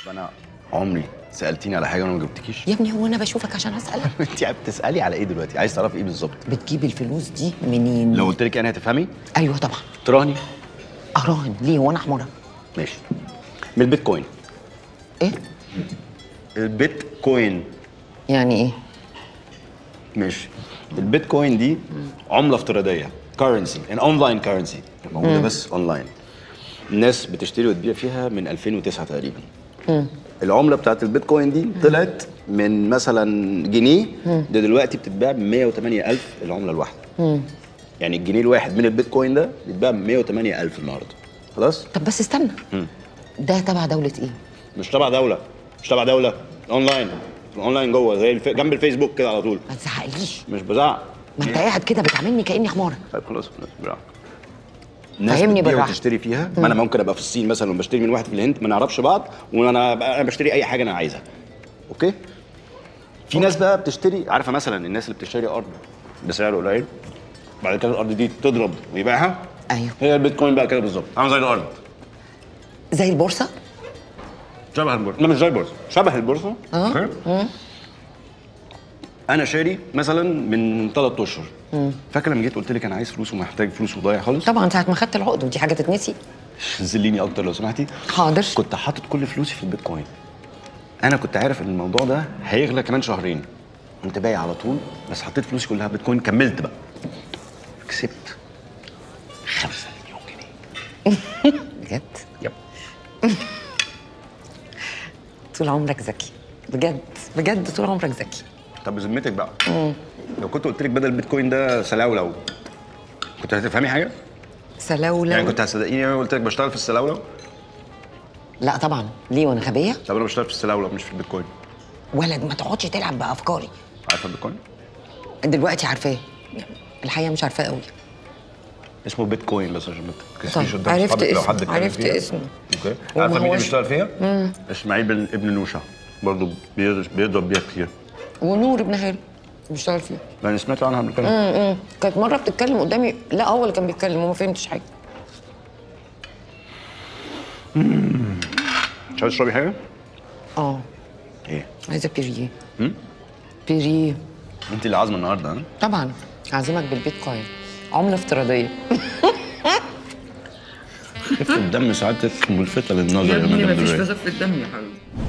انا عمري سالتيني على حاجه وانا ما جبتكيش؟ يا ابني هو انا بشوفك عشان اسالك؟ انت بتسالي على ايه دلوقتي؟ عايز تعرفي ايه بالظبط؟ بتجيب الفلوس دي منين؟ لو قلت لك يعني هتفهمي؟ ايوه طبعا. تراهني؟ اراهن ليه وانا حماره؟ ماشي. من البيتكوين. ايه؟ البيتكوين. يعني ايه؟ ماشي. البيتكوين دي عمله افتراضيه، كارنسي، ان اونلاين كارنسي موجوده بس اونلاين. الناس بتشتري وتبيع فيها من 2009 تقريبا. العمله بتاعت البيتكوين دي طلعت من مثلا جنيه، ده دلوقتي بتتباع ب 108,000 العمله الواحده. يعني الجنيه الواحد من البيتكوين ده بيتباع ب 108,000 النهارده. خلاص؟ طب بس استنى. ده تبع دولة ايه؟ مش تبع دوله، مش تبع دوله، اونلاين. اونلاين جوه زي جنب الفيسبوك كده على طول. ما تزعقليش. مش بزعق. ما انت قاعد كده بتعاملني كاني حماره. طيب خلاص بالراحه. الناس فهمني بتبيع بالراحه. وتشتري فيها. ما انا ممكن ابقى في الصين مثلا وبشتري من واحد في الهند ما نعرفش بعض، وانا بشتري اي حاجه انا عايزها. اوكي؟ في ناس بقى بتشتري، عارفه مثلا الناس اللي بتشتري ارض بسعر قليل، بعد كده الارض دي تضرب ويبيعها. ايوه. هي البيتكوين بقى كده بالظبط، عامل زي الارض. زي البورصه؟ شبه البورصه. لا مش زي البورصه، شبه البورصه. اوكي. انا شاري مثلا من 3 اشهر. فاكر لما جيت قلت لك انا عايز فلوس ومحتاج فلوس وضايع خالص؟ طبعا ساعه ما خدت العقد، ودي حاجه تتنسي. زليني اكتر لو سمحتي. حاضر. كنت حاطط كل فلوسي في البيتكوين. انا كنت عارف ان الموضوع ده هيغلى كمان شهرين، كنت بايع على طول، بس حطيت فلوسي كلها بيتكوين. كملت بقى كسبت 5 مليون جنيه. بجد؟ يب. طول عمرك ذكي، بجد بجد طول عمرك ذكي. طب بذمتك بقى، لو كنت قلت لك بدل البيتكوين ده سلاولو كنت هتفهمي حاجه؟ سلاولو؟ يعني كنت هتصدقيني لو قلت لك بشتغل في السلاولو؟ لا طبعا، ليه وانا غبيه؟ طب انا بشتغل في السلاولو مش في البيتكوين. ولد ما تقعدش تلعب بافكاري. عارفه البيتكوين؟ دلوقتي عارفاه، الحقيقه مش عارفاه قوي. اسمه بيتكوين بس عشان ما تكسفيش طب قدام عرفت صحابك لو اسمه، حد اتكلم عرفت فيها. اسمه. اوكي. وما عارفه مين اللي هوش- بيشتغل فيها؟ اسماعيل ابن نوشه، برضه بيضرب بيها كتير. ونور ابن هاني بيشتغل فيه. يعني سمعت عنها قبل كده. كانت مره بتتكلم قدامي، لا هو اللي كان بيتكلم وما فهمتش حاجه. مش عايز تشربي حاجه؟ اه ايه؟ عايزه بيريه. بيريه. انت اللي عازمه النهارده ها؟ طبعا هعزمك بالبيتكوين، عمله افتراضيه. خفة الدم ساعات ملفتة للنظر يا مدام دلوقتي. خفه دم يا حبيبي.